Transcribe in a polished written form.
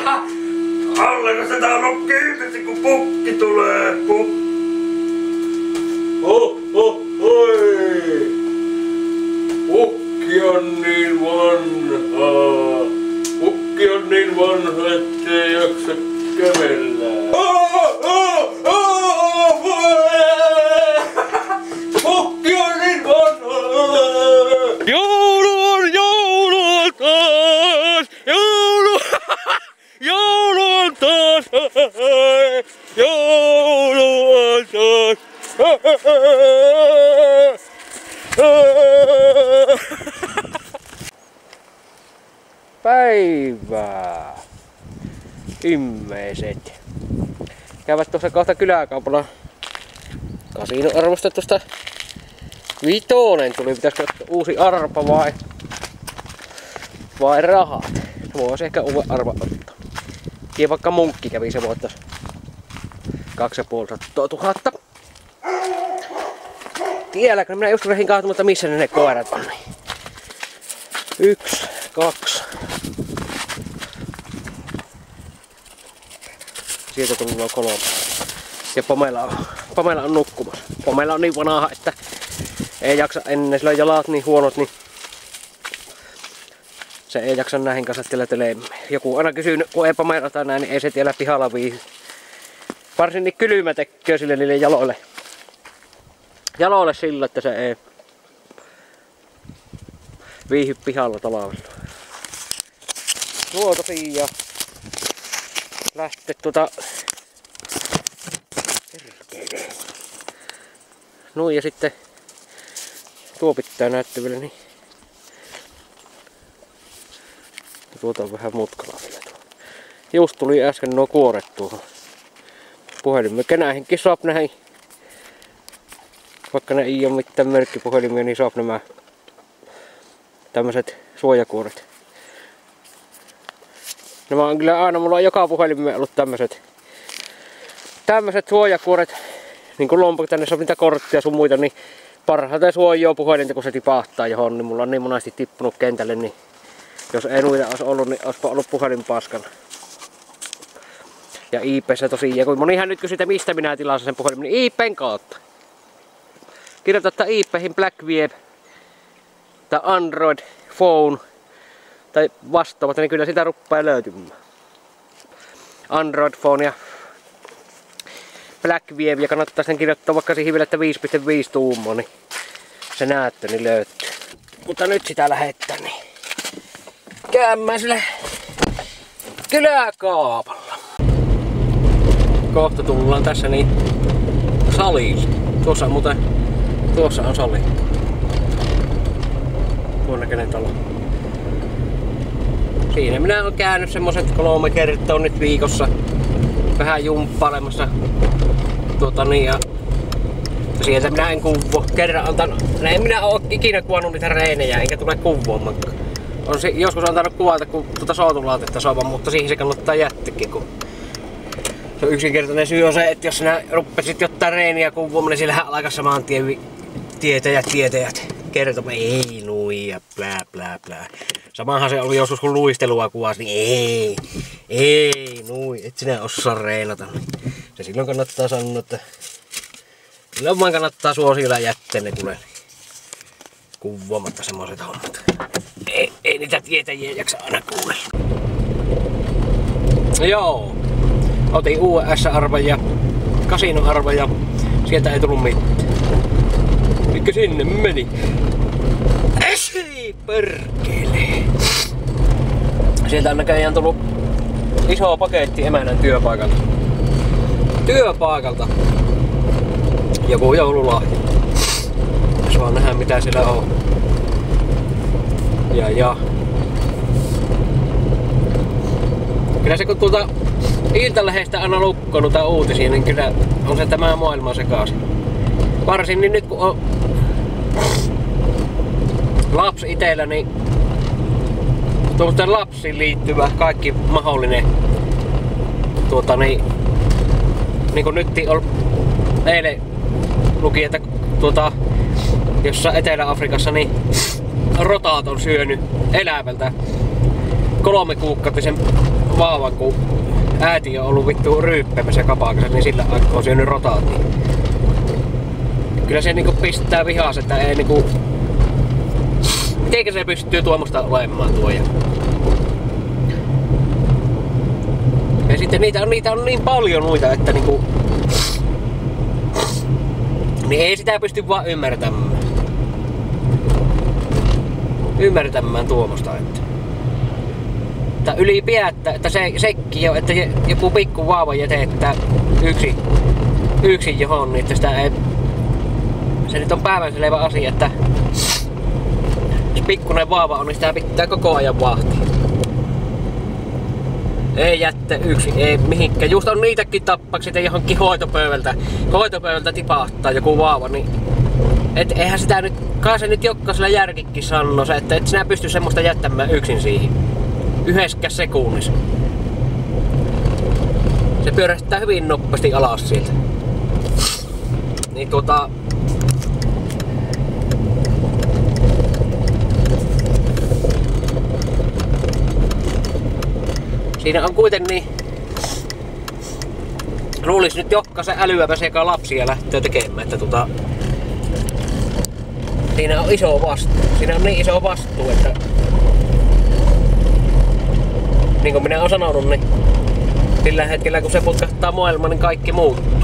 Alleko se täällä on kiinni, kun pukki tulee? Oi! Pukki on niin vanha. Pukki on niin vanha, ettei jaksa kävellä. Pukki on niin vanha. Joulu on taas! Joulu on taas! Joulu on taas! Päivää! Ihmiset! Käyvät tuossa kohta kyläkaupalla kasinoarvostetusta vitonen tuli. Pitäisikö ottaa uusi arpa vai rahat? Voisi ehkä uuden arvan ottaa. Ja vaikka munkki kävi, se voittais 2500. Tielläkö? Minä joskus rehin kaatumatta missä ne koirat on. 1, 2. Sieltä tullaan 3. Ja Pamela on nukkumassa. Pamela on niin vanha, että ei jaksa ennen, sillä on jalat niin huonot, niin se ei jaksa näihin kanssa telemään. Joku aina kysyy, kun ei Pamelata näin, niin ei se tiellä pihalla viihy. Varsinkin kylmä tekee sille niille jaloille sillä, että se ei viihy pihalla talvella. Tosiaan lähtee noin ja sitten tuo pitää näyttäville, niin tuota on vähän mutkalla vielä. Just tuli äsken nuo kuoret tuohon puhelimeen. Kenäihinkin saa näin, vaikka ne ei ole mitään merkkipuhelimia, niin saa nämä tämmöset suojakuoret. Nämä on kyllä aina, mulla on joka puhelimeen ollut tämmöset suojakuoret. Niin kun lompakko tänne saa niitä kortteja sun muita, niin parhaiten suojaa puhelinta kun se tipahtaa johon, niin mulla on niin monesti tippunut kentälle, niin jos ei noita olisi ollut, niin olisipa ollut puhelin paskana. Ja IP:ssä tosiaan, kun monihan nyt kysytä mistä minä tilasin sen puhelimen, niin IP:n kautta. Kirjoittaa IP:hin BlackWeb tai Android Phone tai vastaamatta, niin kyllä sitä ruppaa löytymään. Android Phone ja BlackWeb, ja kannattaa sen kirjoittaa vaikka siihen vielä, että 5.5 tuumaa, niin se näyttö niin löytyy. Mutta nyt sitä lähettää, niin käymään sille kyläkaapalla. Kohta tullaan tässä niin salille. Tuossa on sali. Tuon näköinen talo. Siinä minä olen käynyt semmoset 3 kertaa nyt viikossa. Vähän jumppailemassa. Ja sieltä minä en kuvo. Kerran antanut. En minä oo ikinä kuvannut niitä reinejä, enkä tule kuvoamaan. On joskus antanut kuvata kun soutulaatetta soivan, mutta siihen se kannattaa jättikin. Kun se yksinkertainen syy on se, että jos sinä ruppesit jotain reiniä kuvoamaan, niin siellähän alkaa saman tien tietäjät kertomaan, ei nuija, plää plää plää. Samahan se oli joskus kun luistelua kuvasi, niin ei nui, et sinä osaa reenata. Se silloin kannattaa sanoa, että silloin vaan kannattaa suosiolla jättää ne kuule kuvaamatta semmoiset hommat. Ei niitä tietäjiä jaksa aina kuunnella. Joo, otin US-arvan ja kasinoarvan ja sieltä ei tullut mitään. Mikä sinne meni? Ei perkele! Sieltä on näköjään tullut iso paketti emännän työpaikalta. Joku joululahja. Saa nähdä mitä siellä on. Ja. Kyllä se kun tuolta Iltalehdestä aina lukkoo noita uutisia, niin kyllä on se tämä maailma sekaisin. Varsin niin nyt kun on lapsi itellä, niin tuollaisten lapsiin liittyvä kaikki mahdollinen niin kuin nyt eilen luki, että jossain Etelä-Afrikassa niin rotaat on syönyt elävältä 3-kuukautisen vaavan, kun äiti on ollut vittu ryyppemässä kapakassa, niin sillä aikaa on syönyt rotaatiin. Kyllä se niinku pistää vihaas, että ei niinku... Mitenkä se pystyy tuommoista olemaan tuo? Ja sitten niitä on niin paljon noita, että niinku... Niin ei sitä pysty vaan ymmärtämään tuommoista, että ylipäättä, että sekin on, että joku pikku vauva jätetään yksin johon, niin että sitä ei... Se nyt on päivänselvä asia, että jos pikkunen vauva on, niin sitä pitää koko ajan vahtia. Ei jättä yksin, ei mihinkään. Just on niitäkin tappaksi, että johonkin hoitopöydältä tipahtaa joku vauva, niin... Et eihän sitä nyt, kai se nyt jokaisella järkikin sanoo se, että et sinä pysty semmoista jättämään yksin siihen. Yhdessäkään sekunnissa. Se pyörähtää hyvin nopeasti alas sieltä. Niin siinä on kuitenkin luulis nyt jokaisen älyäpäs eka lapsia lähtee tekemään, että siinä on iso vastuu. Siinä on niin iso vastuu, että niin kuin minä olen sanonut, niin sillä hetkellä kun se putkahtaa maailma, niin kaikki muuttuu.